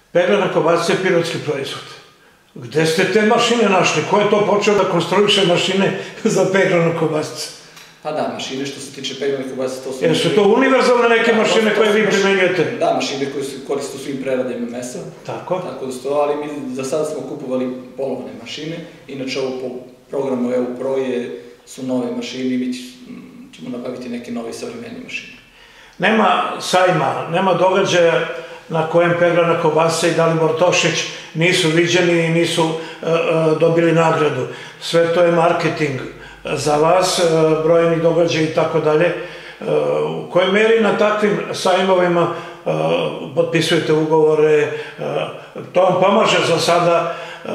Peglana kobasica je pirotski proizvod. Gde ste te mašine našli? Ko je to počeo da konstruiše mašine za peglanu kobasicu? Pa da, mašine što se tiče peglane kobasice, to su... Jesu to univerzalne neke mašine koje vi primenjujete? Da, mašine koje se koriste u svim preradima mesa. Tako? Tako da sto, ali mi za sada smo kupovali polovne mašine. Inače, ovo po programu EU Pro su nove mašine i mi ćemo nabaviti neke nove savremenije mašine. Nema sajma, nema događaja na kojem peglana kobasica i Dalibor Tošić nisu viđeni i nisu dobili nagradu. Sve to je marketing za vas, brojni događaji i tako dalje. U kojoj meri na takvim sajmovima potpisujete ugovore, to vam pomaže za sada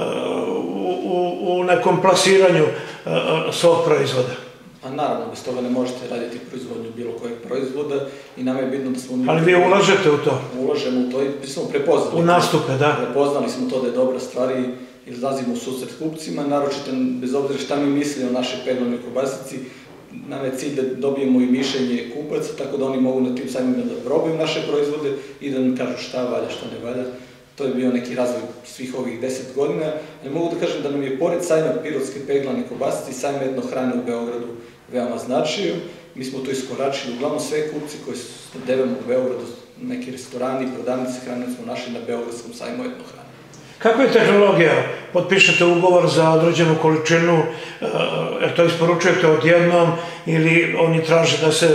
u nekom plasiranju svog proizvoda? Pa naravno, bez toga ne možete raditi proizvodnju bilo kojeg proizvoda i nama je bitno da smo... Ali vi ulažete u to? Ulažemo u to i smo prepoznali. U nastupe, da. Prepoznali smo to da je dobra stvar i izlazimo u susret kupcima, naročito bez obzira šta mi misli o našoj peglanoj kobasici, nam je cilj da dobijemo i mišljenje kupaca, tako da oni mogu na tim sajmima da probaju naše proizvode i da nam kažu šta valja, šta ne valja. To je bio neki razvoj svih ovih 10 godina. Ali mogu da kažem da nam je pored sajma pirotske peglane kobasice i sajma etnohrane u Beogradu veoma značio. Mi smo to iskoračili, uglavnom sve kupci koji snabdevamo u Beogradu, neki restorani, prodavnice hrane smo našli na Beogradskom sajmu etnohrane. Kako je tehnologija? Potpišete ugovor za određenu količinu, jer to isporučujete odjednom ili oni traže da se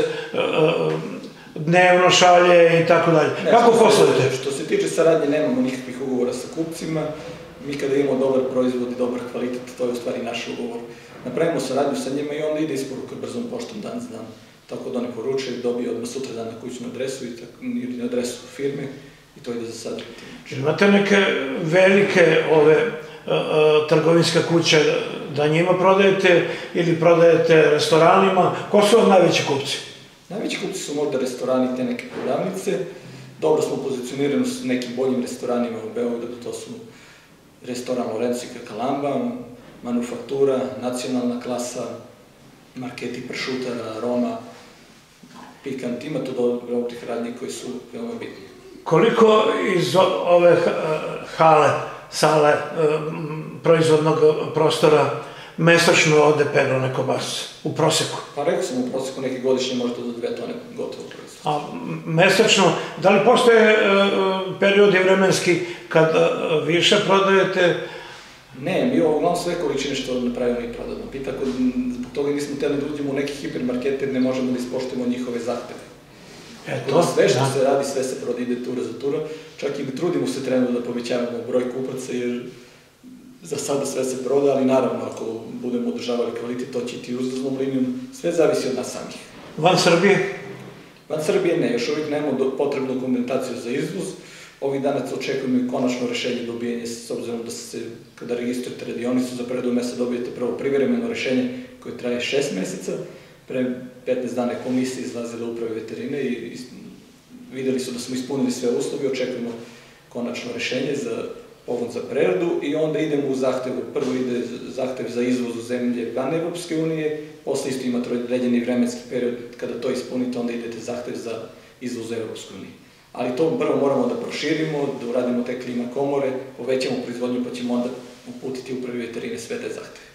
dnevno šalje i tako dalje? Kako poslujete? Što se tiče saradnje, nemamo nikakvih ugovora sa kupcima. Mi kada imamo dobar proizvod i dobar kvalitet, to je u stvari naš ugovor. Napravimo saradnju sa njima i onda ide isporuka brzom poštom dan za dan. Tako da oni poručuju, dobiju odmah sutra dan na kućnu adresu ili na adresu firme i to ide za sad. Imate neke velike trgovinske kuće da njima prodajete ili prodajete restoranima? Ko su vam najveći kupci? Najveći kupci su možda restorani, te neke prodavnice. Dobro smo pozicionirani s nekim boljim restoranima u Beogradu, to su restoran Lorenzo i Kakalamba, Manufaktura, Nacionalna klasa, marketi pršutara, aroma, pikant, ima tu dobrih radnji koji su veoma bitni. Koliko iz ove sale proizvodnog prostora mesečno ode peglane kobasice u proseku? Pa rekao sam u proseku neki godišnje možda do 2 tone gotovo proizvod. A mesečno, da li postoje periodi vremenski kad više prodajete? Ne, mi uglavnom sve količine što napravimo i prodamo. Zbog toga nismo htjeli da uđemo u neki hipermarket jer ne možemo da ispoštujemo njihove zahteve. Sve što se radi, sve se prodaje, ide tura za tura. Čak i trudimo se trenutno da povećavamo broj kupaca jer za sada sve se proda, ali naravno ako budemo održavali kvalitet, to će iti uzlaznom linijom. Sve zavisi od nas samih. Van Srbije? Van Srbije ne, još uvijek nemamo potrebnu dokumentaciju za izvoz. Ovih dana očekujemo i konačno rešenje dobijenje, s obzirom da se, kada registrujete radionicu za preradu mesa, dobijete prvo privremeno rešenje koje traje 6 meseca. Pre 15 dana je komisija izlazila uprave veterine i videli su da smo ispunili sve uslove. Očekujemo konačno rešenje za pogon za preradu i onda idemo u zahtev. Prvo ide zahtev za izvoz u zemlje van Evropske unije, posle isto imate određeni vremenski period. Kada to ispunite, onda idete zahtev za izvoz u Evropsku uniju. Ali to prvo moramo da proširimo, da uradimo te klima komore, povećamo proizvodnju pa ćemo onda uputiti upravi veterine sve te zahteve.